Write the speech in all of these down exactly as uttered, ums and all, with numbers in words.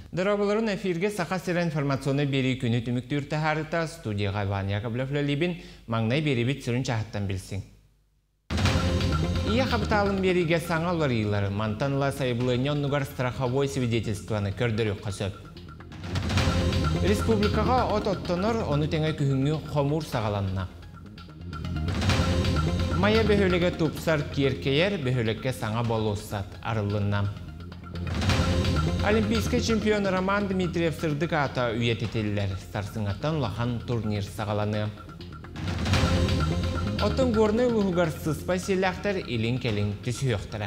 Дырабыларын эфирге сақа сирен информационы бері күні түміктүрті харыта студияға Иван Яковлев лебін маңнай бері бит сүрін чахаттан білсің. Ия қабыталын беріге саңалар иылары мантанла сайбылыне оннугар страховой свидетельствоны көрдірі қасөп. Республикаға от оттоныр, оны теңе күхіңі қомур сағаланна. Майя бөхөліге тупсар керкейер, бөхөлікке саңа болуссат арылынна. Олимпийский чемпион Роман Дмитриев сырдык ата үйететелілер. Сарсыңаттан лахан турнир сағаланы. Отын горны ұлығығар сыспа селяқтар илін-келін түсі өқтірі.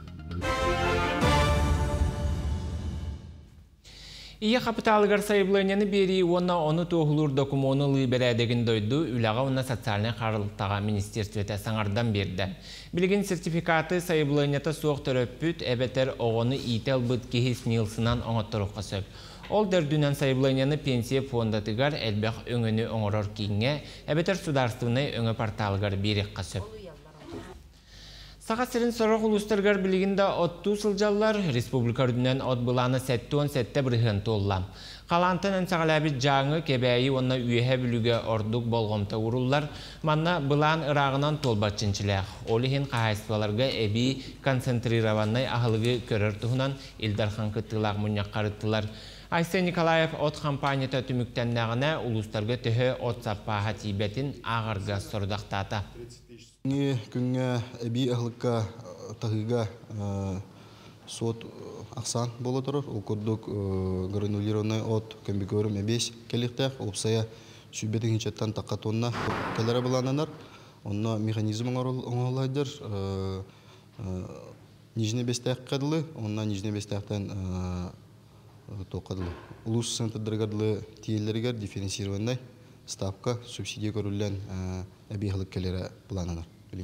Ия капиталыгар сайыблыняны бери онна оны тоғылыр докумоны лыберәдеген дойду үлаға онна социальный қарылықтаға министерствете саңардан берді. Білген сертификаты сайыблынята соқ төрөппүт әбетер оғыны ител бұд кехес нилсынан оңыттырыққа сөп. Ол дөрдүнен сайыблыняны пенсия фондатыгар әлбәқ өңіні оңырор кейінге әбетер сударстывыны өңі порталыгар берекқа сөп. Саға сирин сорақ ұлыстырғар білігінде отту сылжалар республика үрдінен от бұланы сәтті-он сәтті бірігін толла. Қалантын әнсағалабет жаңы кебәйі онна үйе біліге ордық болғымта ұрылар, манна бұлан ырағынан толбатчынчылақ. Олихин қағайсываларға әбі концентрированной ағылығы көрір тұғынан Илдархан қыттылақ мұняқ қарыттылар. Айсен Николаев от компанията түміктеннағына ұлыстарға түхі от саппаға тибетін ағырға сұрдақтата. Күнге әбі әғылыққа тағыға сот ақсан болы тұрыр. Ол көрдік гранулированный от көмбекөрім әбес келіктәк. Опсая шүбетін хинчаттан таққа тонна кәлері бұлананар. Онна механизм оңалайдыр. Нижіне бестәк қадылы, онна нижіне бестәктен тоқадылы. Улус сентырдырғадылы тиелерігер дифференцированный ставка субсидия көрілген әбі әғылық кәлері бұлананар.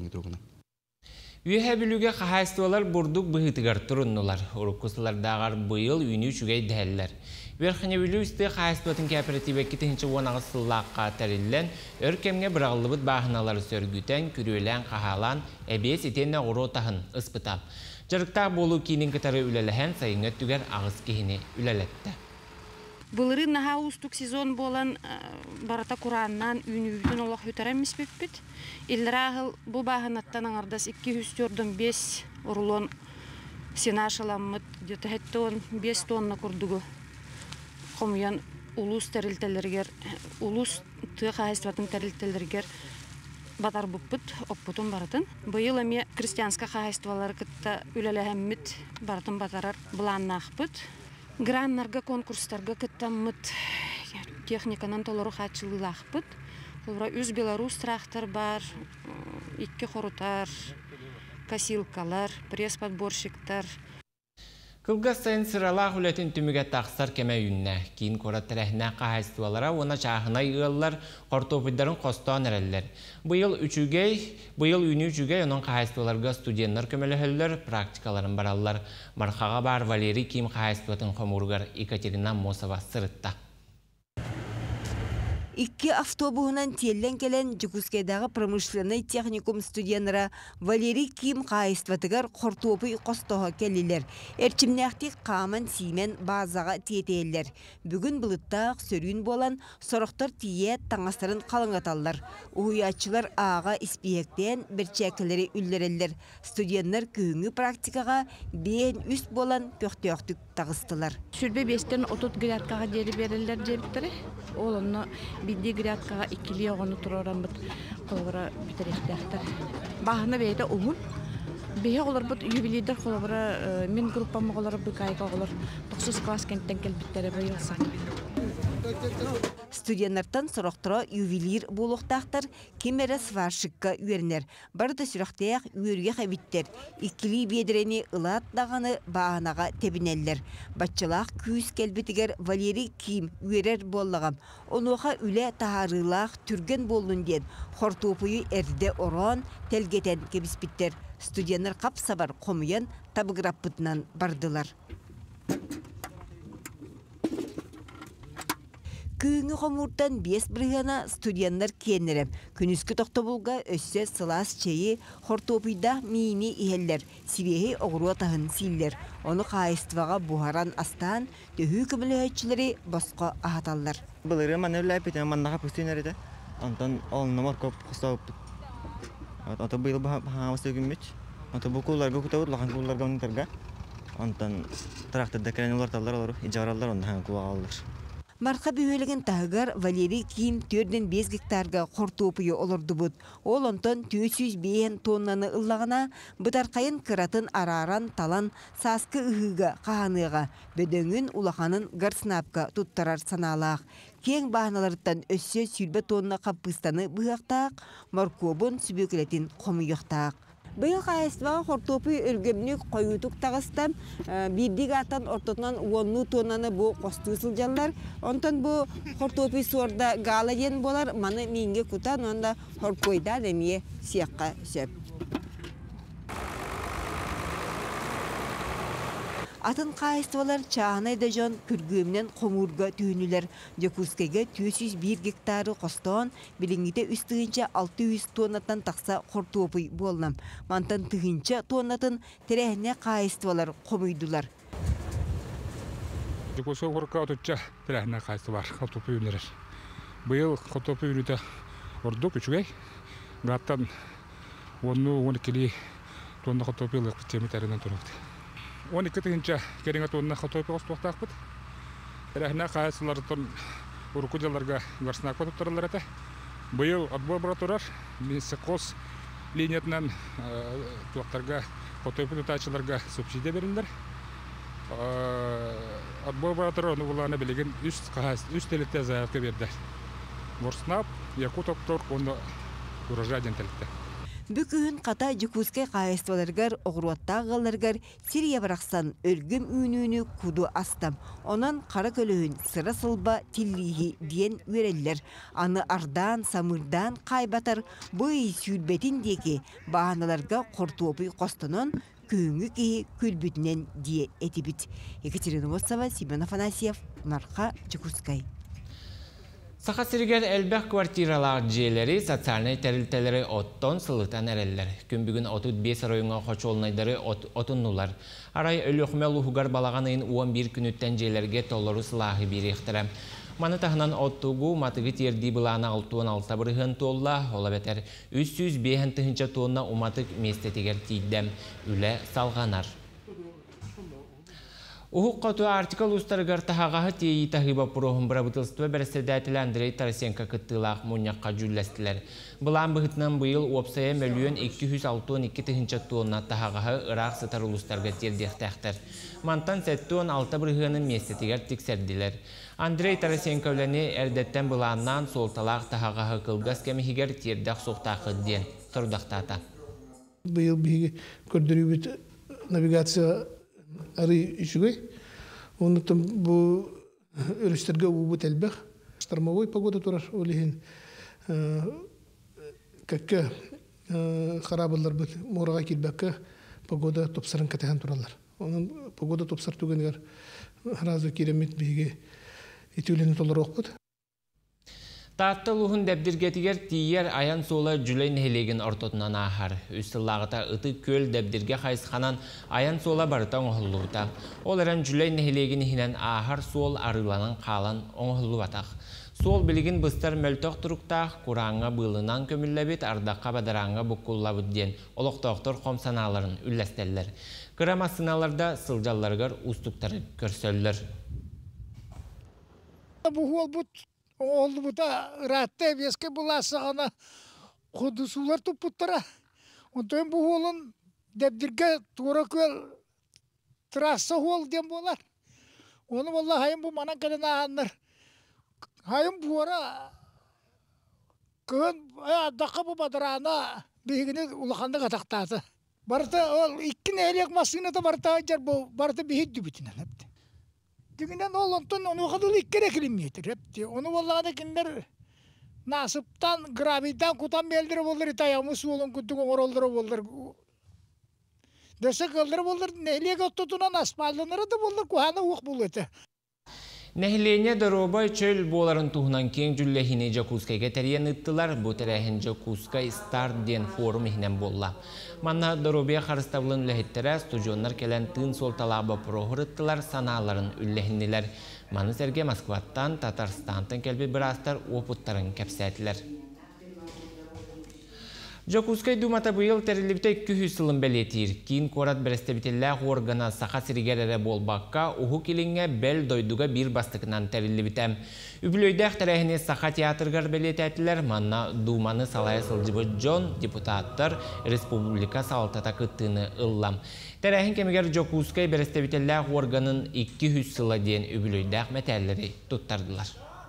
Үйе білуге қағайстывалар бұрдық бұғытығар тұрыннылар. Ұрыққысылардағар бұйыл үйіні үшігей дәлілер. Верхіне білу үсті қағайстыватын кооперативе кетінші онағы сыллаққа тәрілілен, өркемге бірағылыбыт бағыналары сөргітен, күрелен қағалан, әбес етенне ғыру тағын ұспытап. Жарықтақ болу кейінің кітары үлеліген сайыңы түгер ағыз кейіне үлелетті. Бұлыры наға ұстық сезон болан барата Құраннан үйін-үйін олақ өтәрәміз бөппет. Елдер ағыл бұл бағынаттан аңардас екі жүз төрт бес ұрылон сена шаламыд, детәхетті он бес тонна күрдігі. Қомыян ұлыс тәрілтелергер, ұлыс тұғы қағайстыватын тәрілтелергер батар бұппыт, оппытын баратын. Бұйыл әме крестьянска қағайстывалары күтті үлеләхәммет баратын батарар бұланна ақпыт. Граннарға конкурстарға кіттамыд техниканан толыру қатшылы ақпыт. Үз Беларусь трактор бар, икки қорутар, косилкалар, пресс-подборщиктар. Кылгас сайын сыралақ үлетін түміге тақсар кеме үйінне. Кейін қорат тәрәхіне қағайстывалара, оны чағына үйіллар, қортопыдарын қостан әрелер. Бұйыл үчігей, бұйыл үйіні үчігей, оның қағайстываларға студенттер көмелі практикаларын баралар. Марқаға бар Валерий Ким қағайстыватын қомурғар Екатерина Мосова сырытта. Икки автобуынан теллен келен Жукускайдағы промышленный техникум студенттері Валерий Ким қайыстыватығар қортопы қостығы келілер. Әрчімнәқтік қамын симен базаға тетейлер. Бүгін бұлыттақ сөрін болан сұрықтар тие таңастарын қалыңаталар. Уйатчылар аға іспиектен бір чәкілері үллерелер. Студенттер күйіңі практикаға бейін үст болан көқтеуқтік тағыстылар. Сүрбе бестен отут грядкаға дері берілер жебіттірі. Ол оны бидди грядкаға иккили оғыны тұроран бұд қолғыра бітеректәқтір. Бағыны бейді ұғын. Бейе олар бұд юбилейдер қолғыра мен группамы қолары бұқайға олар тоқсыз класс кенттен келбіттері бұйылсан. Студенттардан сұрақтыра ювелир болуқтақтар кемері сваршыққа үйерінер. Барды сүрақтаяқ үйерге қабиттер. Иккili бедірені ұлат дағаны бағанаға тебінелер. Батчылақ күйіз келбетігер Валерий Ким үйерер боллағам. Онуға үлі тағарылақ түрген болуын ден. Хортопыйы әрді оран телгетен кебіспіттер. Студенттар қапсабар қомыян табығыраппытынан бардылар. Бүккүйіңі қомуртан бес бірғана студенттер кенерем. Күнүскү тоқтобулға өссө сылас чейі хортопыйда мини ихеллер, сибехи оғыруа тахын силлер. Оны қайыстываға бұхаран астан төхі көмілі өйтчілері босқа ахаталлар. Бұлыры маны өләпетен маннаға пүстен әреді. Антон олны моркоп құстауыпты. Ото бұл бағамасы өгіммеч. Ото бұл кулларға күтауыр, лақан кулларға өніңтарға. Антон трактырда кәрен оларталар олар, ижаралар онда хан куа алылыр. Марқа бүйелеген тағығар Валерий Ким төрден бес гектарға қортопыйы олырды бұд. Ол онтон төрт жүз бес тоннаны ыллағына бұдарқайын кыратын араран талан саскы ұғыға қағаныға, бөдөңін улақанын гарснапқа тұттарар саналақ. Кең бағыналарыттан өссө сүрбе тонна қаппыстаны бұғақтақ, маркобын сүбекілетін қомыйықтақ. Бұл қайыстыға қортопы үргемнік қойутық тағыстан бірдік аттан ортотынан онны тоннаны бұл қосты сылжалар. Онтан бұл қортопы суарда ғала ден болар, маны менге күтан, онда қоркойда демие сияққа сөп. Атын қайыстывалар чағынайда жон күргөмнен қомурға түйінілер. Жекускеге төрт жүз бір гектары қостауын, біліңгіде үстігінші алты жүз тоннаттан тақса қортопый болнам. Мантан түгінші тоннатын тірәхіне қайыстывалар қомыйдылар. Жекуске қорқа отыча тірәхіне қайыстывар қортопый үнерер. Бұйыл қортопый үнеті орды күчігей. Ғаттан он екі тонна қортопый ұлық теметәрінен тұрықты. он екі тыгынча кереңе тонна хатойпы қостуқтақ бұд. Әрәхіне қайысылардың ұрқудаларға ғарсынақ көтіп тұралар әті. Бұйыл отбор бұра тұрар, менсі қос линиятынан туақтарға хатойпы тұтачыларға субсидия берілдер. Отбор бұра тұрар, оны бұлағына білеген үш тәлітті заявка берді. Ғарсынап, яку тоқтор, оны ұража ден тәлітті. Бүкігін қата жүкізге қайыстываларғар, оғыруаттағаларғар Сирия барақсан өлгім үйінуіні күді астам. Онан қара көлігін сыра сылба тиллигі дейін өрелілер. Аны ардан, самырдан қайбатар бұй сүйілбетін деке бағаналарға қортуопы қостынан күйіңі кейі күлбітінен дие етібіт. Екатерина Мосова, Семен Афанасьев, Марқа Жүкізгай. Сақа сиргер әлбәқ квартиралар жиелері социальный тәрілтелері оттон сылытан әрелілер. Күн бүгін отыз бес районға қочолнайдары отыннулар. Арай өліқмел ұхығар балағанайын он бір күніттен жиелерге толыру сылағы бір ектірі. Маны тағынан оттуғу матығы терді бұланы алтуын алта бірғын толла, ола бәтер үш жүз бес тыхынча тонна уматық местетігер тейдем үлі салғанар. Ухуқ қоту артикал ұстарығар тағағағы тейі тағыба пұрохын бірабытылстыва бәрістедәтілі Андрей Тарасенко күттілақ мұньяққа жүлләстілер. Бұлан бұғытынан бұйыл опсая мөлуен екі жүз алтын екі тыхынча тонна тағағағы ұрақ сытар ұлыстарға тердектәқтір. Мантан сәттуын алта бірғының местетігер тексерділер. Андрей Тарасенко өләне әрдеттен бұланнан солталақ тағағағы қылғас кәмігер тердек соқтақы ден тұрдақтата. Бұйыл бігі көрдірі навигация ары үшігей. Онықтан бұл өрістерге ұбыт әлбәқ. Штормовой погода тұрар олеген кәкке қарабылар бұл мұраға келбәкке погода топсарын кәтіған тұралар. Оның погода топсар түгенігер разы керемет бейге етеулені толар оқпыд. Таатта лухун дәбдиргетигер тиер аян сола жүлей нәхелеген ортотынан ахар. Үстіллағыта ыты көл дәбдирге қайсықанан аян сола барыта оңғылуыта. Ол әрін жүлей нәхелеген хинен ахар сол арыланын қалан оңғылу атақ. Сол білігін бұстар мөлтоқ тұрықтақ, құраңға бұлынан көмілләбет ардаққа бадараңға бұққуллабыд ден олықтоқтыр қомсаналарын үлләстәлілер. Қырамасыналарда сылжалларғар ұстықтары көрсөллер. Oldu bu da rahatta eski bulasığına kudusular toputlara. Ondan bu olun debdirge tuğraköl trasa ol diyen bolar. Onu vallahi hayım bu mana kadar anlar. Hayım bu ara kön dakika bu badarana bihigini ulakanda kataktadı. Barta ol iki neylek masını da barta acar bu barta bihiddi bütün hepti. Düğünden oğlantın onu kadar ilk kere kilimyetir hepti. Onu vallahi da kinler nasıptan, graviden kutan beldir olur itayamız olun kutuğun oroldur olur. Dese kıldır olur, neyle tuttuğundan asfaltlanır da olur, kuhana uğuk bulur. Nehliğine Doroba çöl boğların tuğunan keng cüllehini Jakutska'ya teriyen ıttılar. Bu terehin Jakutska Star den forum ihnen bolla. Manna Doroba'ya karıstavılın ülehettere stüdyonlar kelen tığın sol talaba prohur ıttılar sanaların üllehindiler. Manı serge Moskvattan, Tatarstan'tan kelbi birastar oputların kepsetiler. Jakutskay Dumata bu yıl terilipte iki yüz yılın belirtir. Kin korat berestebitiller organa saha sirigerere bol bakka, uhu kilinge bel doyduga bir bastıkından teriliptem. Übülöydek terehine saha teatrgar belirtetiler, manna Dumanı salaya sılcıbı John deputatlar Respublika saltata kıttığını ıllam. Terehin kemiger Jakutskay berestebitiller organın iki yüz yıla diyen übülöydek metalleri tuttardılar.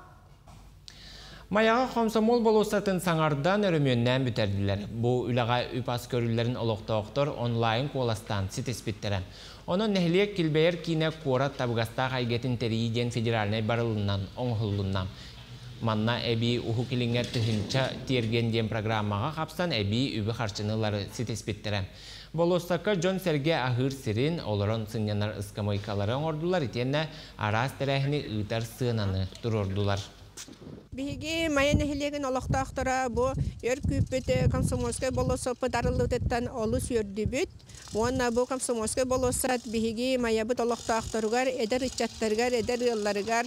Mayağa Komsomol bolosatın sanardan örümünden büterdiler. Bu ülağa üpas körüllerin oloqtağıqtır online kolastan sitespittere. Onun nehliyek kilbeyer kine korat tabgasta haygetin teriyden federaline barılından, onhullundan. Manna ebi uhu kilinge tıhınca tiergen diyen programmağa kapsan ebi übü harçınıları sitespittere. Bolostaka John Serge ahır sirin, oloron sınyanar ıskamaykaları ordular itenne aras terehini ıtar sığınanı dururdular. Bihigi maya nehilegen olaqtaqtara bu yer küpete Komsomolskay bolosa padarılıtetten olus yördübüt. Ona bu Komsomolskay bolosat bihigi maya bu olaqtaqtargar eder içattargar eder yıllargar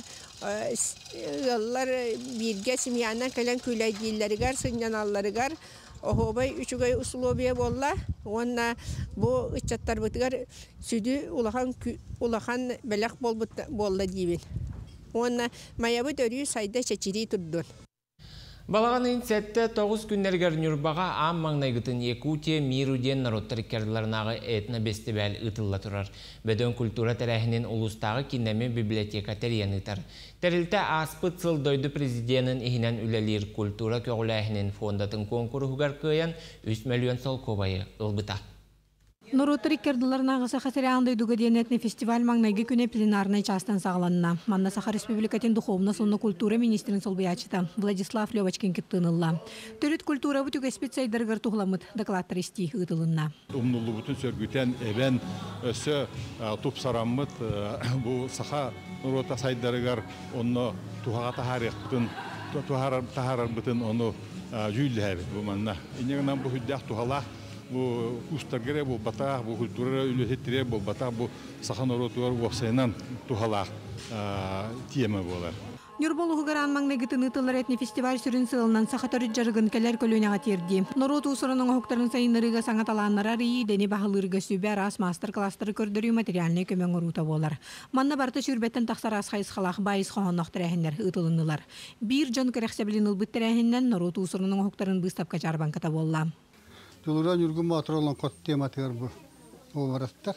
yıllar birge simyanan kalen küleydillergar sınyanallargar ohobay üçügay usulubiye bolla. Ona bu içattar bıtgar südü ulahan ulahan belak bol bolla dibin. Ona mayabı dörüyü sayda çeçiri tutdun. Balağanın sette toğuz günlerger nürbağa am mağnaygıtın Yakutiya Mirudyen narottarikkerlarınağı etna bestibel ıtılla turar. Bedön kultura terehinin ulustağı kindemi biblioteka teriyen ıtar. Terilte aspıt sıl doydu prezidiyanın ihinen ülelir kultura köğülehinin fondatın konkuru hugar kıyan üç milyon sol kobayı ılbıta. Нороттарик кердыларына ғыса қасыряғындай дуға денетіне фестиваль маңнайғы күне пленарной частан сағыланына. Манна Саха Республикатын Духовна сонна культура министрин солбиячыта Владислав Левочкин кептынылла. Төрет культура бұтүк спецайдарғар тұғламыд докладтар исти ғытылынна. Умнулу бұтын сөргітен әбен өсі тұп сараммыд бұл Саха Норотта сайдарғар оны туғаға тахарық бұтын тахарар бұтын оны жүйілі әбі бұл манна. Инегінен бұл хүддәқ туғалақ bu ustargere bu bataq bu kultura ülühetire bu bataq bu sahan orotuar vosaynan tuhalaq tiyeme bolar. Нюрболу хугаран маңнайгытын ытылар этне фестиваль сүрін сылынан сақатары жарғын кәлер көлөнеға терді. Норот усырының оқтарын сайынырыға саңаталаннара рейі дәне бағылырға сөбе арас мастер-кластары көрдірі материаліне көмен ұрута болар. Манна барты сүрбеттен тақсар асқайыз қалақ байыз қоғаннақтыр әхіндер ытылынылар. Bir жон көрәқсәбілін ұлбыттыр әхінден Норот усырының оқтарын бұстапқа жарбанката болла. Тулуран юргун матролон кот тематыр бу. Оварастар.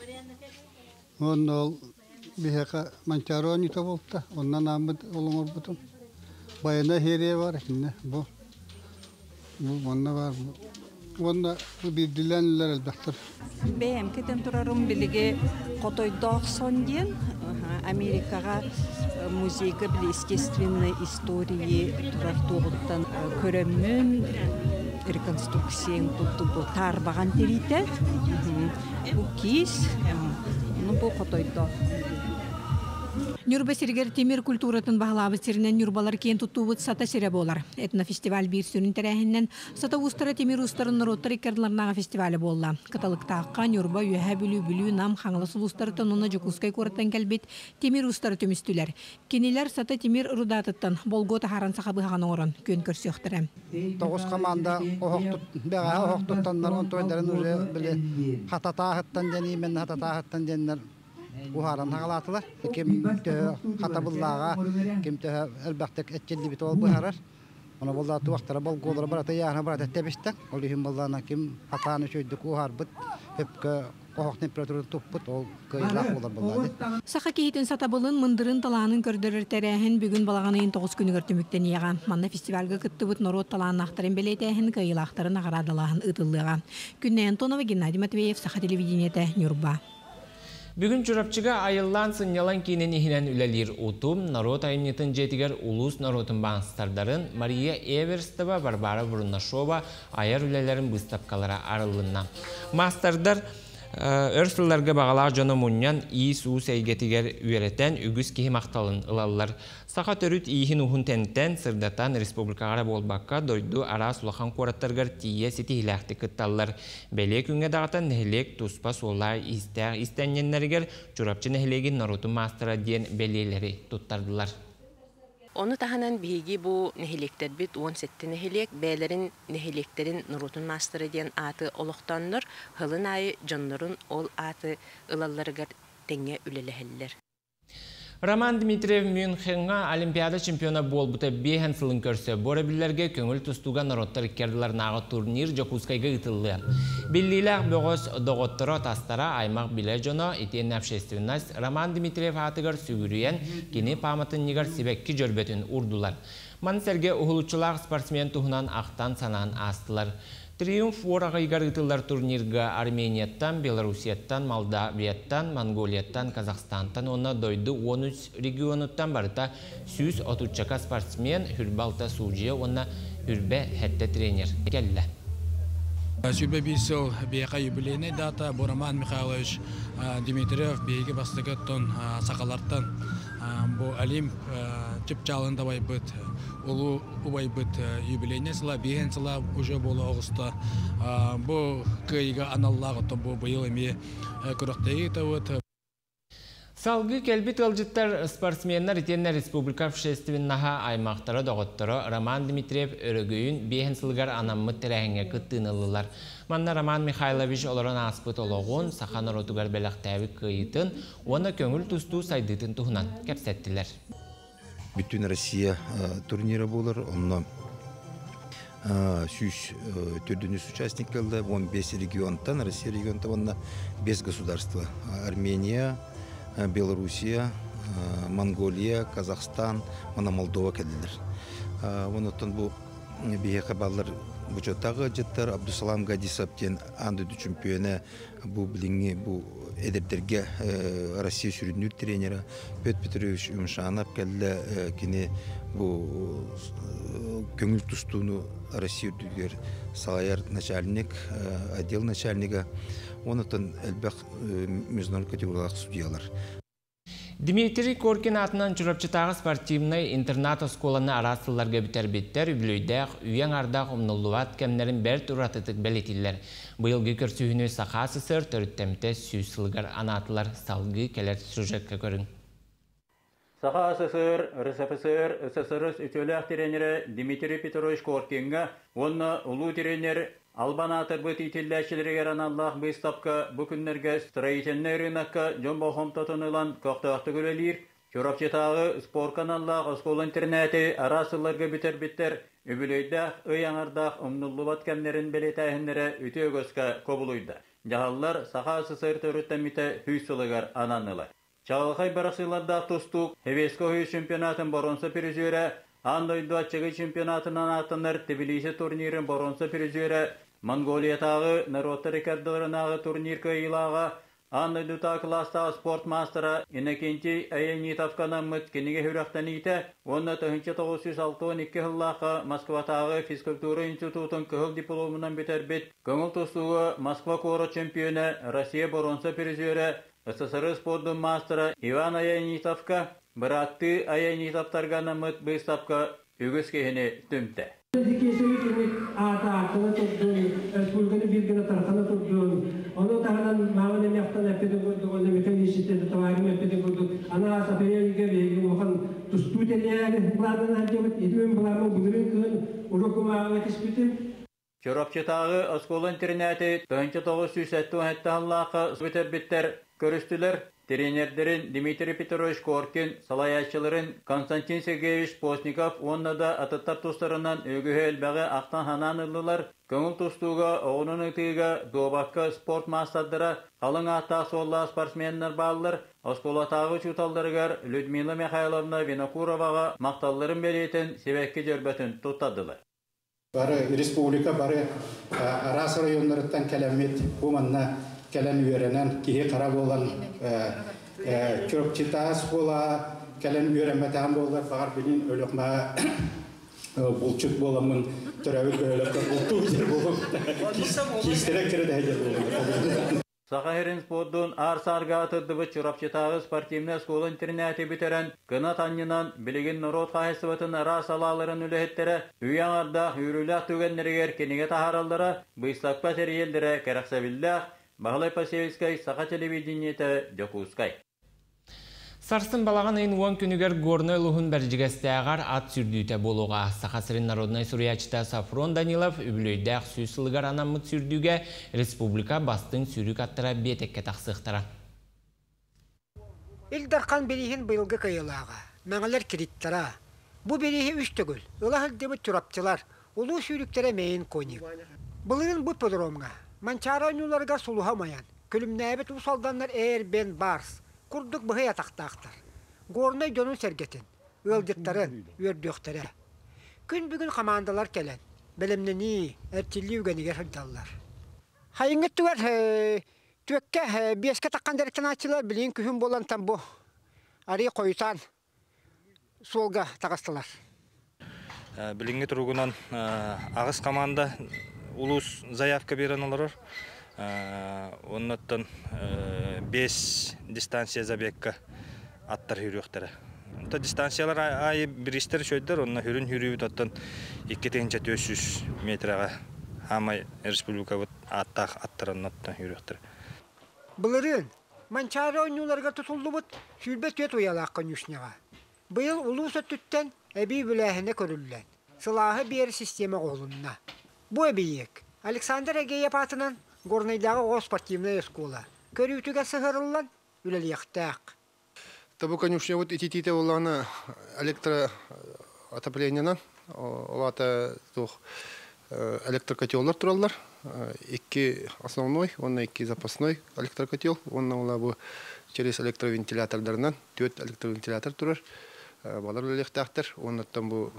Оннол бихека манчарони табылта. Оннан амбыт олоңор бутум. Байына хере бар кине бу. Бу онна бар бу. Онна билдиленлер элбектер. Бем кетен турарым билиге котойдох сон ден Америкага музейга бил естественной истории турар тугуттан көрөмүн реконструкцияң tuttu bu tarbagan terite. Bu kis, ну bu котойдо. Нюрба сиргер темир культуратын бағлабы сиринен нюрбалар кен туттубут сата сире болар. Этно фестиваль бир сүрін тәрәхіннен сата устары темир устарын нороттар иккерларнаға фестивалі болла. Каталықтаққа нюрба үйәһә бүлі бүлі нам хаңлы сулустары тонуна Жокускай кораттан кәлбет темир устары төмістілер. Кенелер сата темир рудатыттан болгота харан сақабы хаған орын көн көрсіқтірі. Тоғыз команда бәға оқтыттандар он тойдарын уже біле хататағыттан денеймен хататағыттан денер Uharan hağalatılar. Kim hatabıllağa, kim de elbette etçilli bit ol buharar. Ona bollatı vaxtara bol gollara barata yarına barata tebişten. Olihim bollana kim hatanı şöydük uhar bit. Hep qoğaq temperatürü tupput ol kıyılaq olar bolladı. Saqa kehiten satabılın mındırın talağının kördürür terəhin bugün balağanayın toğuz günü görtümükten yağa. Manna festivalga kıttıbıt norot talağın aqtarın beleytəhin kıyılaqtарын aqaradalağın ıtıllığa. Günneyen Tonova Gennady Matveyev, Saqa televideniyete, Nurba. Bugün çurapçıga ayıllan sınyalan kinen ihinen ülelir utum, narot ayımnetin jetiger ulus narotun bağınstardarın Maria Everstova, Barbara Brunashova ayar ülelerin bıstapkalara arılığına. Mastardar Örfüllerge bağlar Jona Munyan iyi su seygetiger üyereten ügüs kihim aktalın ılallar. Sağa törüt iyihin uhun tenten sırdatan Respublikagara bolbakka doydu ara sulahan korattargar tiye siti hilakti kıttallar. Belek ünge dağıtan nehlek tuspa solay ister istenyenlerger çorapçı nehlegin narotun mastera diyen belyeleri tuttardılar. Onu tahanan bihigi bu nehilekler bit on setti nehilek beylerin nehileklerin nurutun master diyen atı oluqtanlar hılın ayı canların ol atı ılallarıgar tenge üleleheller. Roman Dmitriev München'ga Olimpiada çempiona bolbuta behen sılın körse borabillerge köngül tustuga narottar ikkerdiler nağı turnir Jakutskayga ıtıllı. Billiler boğaz doğuttara tastara aymak bile jona etiyen общественность Roman Dmitriev hatıgar sügürüyen kini pamatın nigar sibekki jölbetün urdular. Manserge uhuluçular sportsmen tuhunan aktan sanan astılar. Triumf oragaygar ıtıllar turnirga Armeniyattan, Belarusiyattan, Moldaviyattan, Mongoliyattan, Kazakstan'tan ona doydu on üç regionuttan barıta yüz otuz çaka sportsmen Hürbalta Suciye ona Hürbe hette trener geldi. Sübe bir yıl beyaka юбилейный data Roman Mikhailovich Dmitriev beyge bastıgatton sakalardan bu Olimp çıpçalında baybıt ulu baybıt юбилейный sıla behen sıla уже bolu Ağustos bu kıyga anallağı to bu yıl emi kuruqtayı tavut. Salgı kelbit alıcıtlar sportsmenler itenler Respublika общественnaha aymaqtara doğuttara Roman Dmitriev örgüyün behen sılgar anamı terehenge kıttığınılılar. Manna Roman Mikhailovich olaran aspıt oloğun saxan rotugar belaqtavi kıyıtın ona köngül tustu saydıtın tuhunan kepsettiler. Bütün Россия турниры болар, онна сүз төрдүнүс участник кылды, он бес регионтан, Россия регионтан онна бес государства: Армения, Белоруссия, Монголия, Казахстан, мана Молдова келдилер. Онотон бу бияка балдар бучотагы жыттар Абдусалам Гадисов тен анды чемпионы бу билинги бу edeplerge Россия sürünür treneri Pet Petrovich Umşanov keldi kine bu köngül tustuğunu Россия düger sayar начальник отдел начальника ondan elbaq международный kategoriyalar судьялар. Dmitri Korkin atынан çurapçıtağı sportivnay internat oskolanı arasıllarga biter-bitter üblüydäq üyen ardaq omnulluvat kemlerin ber turatıtık beletiller. Bu yılgı körsühünü saxası sır törüttemte süz sılgar anatılar salgı keler süjekka körün. Saxası sır, R S F S R, S S R S ütölək treneri Dmitri Petrovich Korkinga, onu ulu trener Alban atırбыт ителләшілерге раналлах быстапка бүкіннерге строительный рынокка жомбо хомтотынылан көқтақты көрелер. Чорапчытағы спорт каналлах оскол интернеті арасыларга бітер-біттер үбілейдақ, ыяңардақ ұмнуллубат кәмнерін белетәхінлері үті өгөсқа кобылуйда. Жағаллар сақасы сыр төріттәміті хүйсілігар ананылар. Чағылқай барақсылардақ тұстық, Хевеско хүй чемпионатын боронсы перезүйері, Андойду ачығы чемпионатынан аттыныр Тбилиси турнирин боронсы перезүйері, Монголиятағы народты рекордыларынағы турнир көйілаға, Андойдута кластағы спорт мастера Иннокентий Аянитовканы мұт кенеге хүрақтан ете, оны тоғыз мың тоғыз жүз он екі жыллақы Москватағы физкультура институтын күхіл дипломынан бітер бет, көңіл тұстуы Москва коры чемпионы, Россия боронсы перезүйері, СССР спорттың мастера Иван Аянитовка, Быратты Аянитовтарганы мұт быстапқа үгіз кехіне түмті. Onu tahanan mağanen yaptan epeden gördük, onu mekan işitleri tavarım epeden gördük. Ana asapaya yıgı okan tustu teliyani bulardan harcamat, edüven bularman bugünün kığın urukuma ağabey tespitim. Çorapçıtağı oskol interneti bin dokuz yüz on yedi Allah'a biter-bitter körüstüler. Trenerlerin Dmitri Petrovich Korkin, salayatçıların Konstantin Sergeyevich Postnikov, onunla da atıttar tostlarından ögühü elbəği aqtan hananılılar. Köngül tostuğu, oğunun ıtığıga, doğbakka sport mastadıra, qalın aqta solla sportsmenler bağlılar. Oskolatağı çutallarıgar Lyudmila Mikhailovna Vinokurovaga maqtalların beliyeten sebekki jörbetin tutadılar. Bari Respublika, bari Aras rayonlarından kelamet, bu manna kelen üyerenen, kihi qarab olan körpçitaz bola, kelen üyerenmeten bolar, fağar benin ölüqma bulçuk bolamın türevi böylelikler bultuğu yer bolam. Kistere kere de heyer bolam. Сахарин спордун арсарга атырдыбы чурапчытағы спортивный скол интернеті бітерен кына таннынан білігін народ қайсыбытын рас алаларын үліхеттері үйаңарда үйріләқ түгенлерігер кенеге тахаралдары бұйстақпа терелдері кәрақсабілләқ Бағылай Пасевискай Сақа телевидениеті Декускай. Сарсын балаған айын он күнігер горной лұғын бәржігістәғар ат сүрдүйті болуға. Сақасырын народной сүриячіта Сафрон Данилов үбілейдәқ сүйсілгар анамыт сүрдүйге республика бастың сүрік аттыра бетекке тақсықтыра. Илдарқан берейін бұйылғы қайылаға, мәңілер кіріттара. Бұ берейі үш түгіл, ұлағыл демі түрапчылар, ұлу сүріктері мәйін көнек. Бұлығын бұ пөдіромға. Манчара ойнуларға сулуғамаян, күлімнәбет ұсалданлар әр бен барс, күрдік бұғы ятақтақтар. Горнай жонын сәргетін, өлдіктарын, өрдөқтері. Күн бүгін командалар келен, білімнені, әртілі үгенігер хыддалар. Хайыңғыт түгер, түекке беске таққан дәріктен атшылар, білейін күхін болан там бұ. Ари қойсан, солға тағастылар. Біліңгі тұрғынан ағыз команда улус заявка берен олар. Оннаттан бес дистанция забекка аттар хүрүктөрө. Та дистанциялар ай биристер шөйдөр, онна хүрүн хүрүбүт аттан эки теңче төрт жүз метрага хамай республика аттак аттарын аттан хүрүктөр. Булырын манчара ойнуларга тутулдубут сүрбет төт уялакка нүшнега. Быйыл улус өттүттен эби бүләһине көрүллән. Сылаһы бер система голунна. Бу эбиек Александр Агеев атынан горнайдағы о спортивная школа. Көрүтүгө сыгырылан үлелияқтақ. Табу, конечно, вот эти титы улана электроотоплениянан, олата электрокотеллар тураллар. Икки основной, он икки запасной электрокотел. Он улабу через электровентилятордарынан төт электровентилятор турар. Балар үлелияқтақтар. Он оттан бу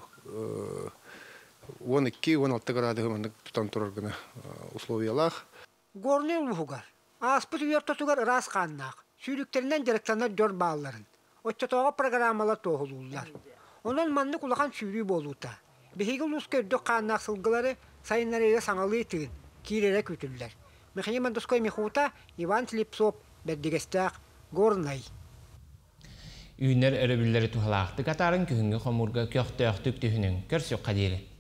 он икки он алты градус тутан тураргына условиялах. Горный улугар. Аспыт уйортотугар рас каннак. Сүйрükтеринен директорлар жор бааларын. Отчотоға программалар тоғылулар. Онан манны кулахан сүйрүй болута. Бехиги улус көрдік каннак сылгылары сайынларыға саңалы тыгын, киререк үтілдер. Механиман доской мехута Иван Слепцов бердігестәк Горнай. Үйінер өрөбілері тухалақты қатарын күхінгі қомурға көқтөқтік түхінің көрсі қадері.